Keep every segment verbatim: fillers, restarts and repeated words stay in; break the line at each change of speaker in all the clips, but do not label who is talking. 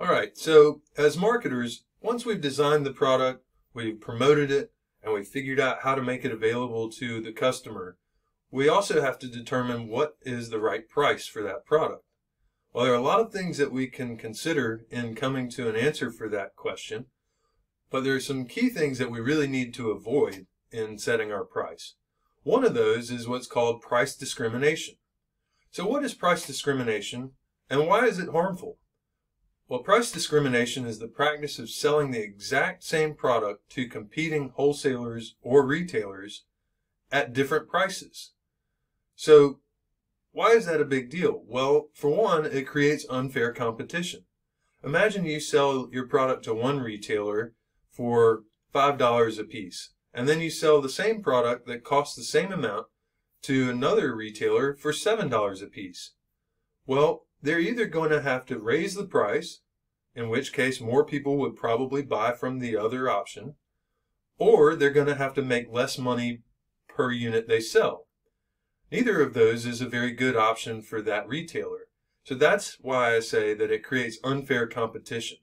All right, so as marketers, once we've designed the product, we've promoted it, and we've figured out how to make it available to the customer, we also have to determine what is the right price for that product. Well, there are a lot of things that we can consider in coming to an answer for that question, but there are some key things that we really need to avoid in setting our price. One of those is what's called price discrimination. So what is price discrimination, and why is it harmful? Well, price discrimination is the practice of selling the exact same product to competing wholesalers or retailers at different prices. So why is that a big deal? Well, for one, it creates unfair competition. Imagine you sell your product to one retailer for five dollars a piece, and then you sell the same product that costs the same amount to another retailer for seven dollars a piece. Well, they're either going to have to raise the price, in which case more people would probably buy from the other option, or they're going to have to make less money per unit they sell. Neither of those is a very good option for that retailer. So that's why I say that it creates unfair competition.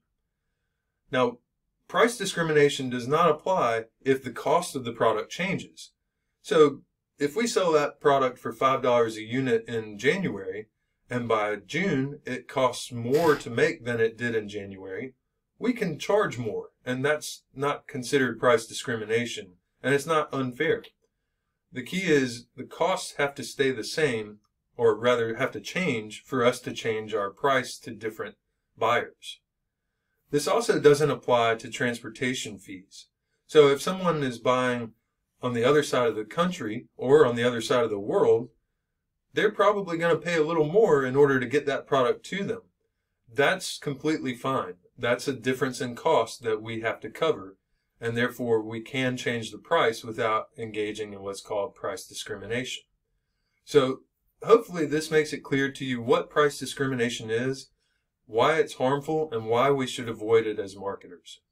Now, price discrimination does not apply if the cost of the product changes. So if we sell that product for five dollars a unit in January, and by June it costs more to make than it did in January, we can charge more, and that's not considered price discrimination, and it's not unfair. The key is the costs have to stay the same, or rather have to change for us to change our price to different buyers. This also doesn't apply to transportation fees. So if someone is buying on the other side of the country or on the other side of the world, they're probably going to pay a little more in order to get that product to them. That's completely fine. That's a difference in cost that we have to cover, and therefore we can change the price without engaging in what's called price discrimination. So hopefully this makes it clear to you what price discrimination is, why it's harmful, and why we should avoid it as marketers.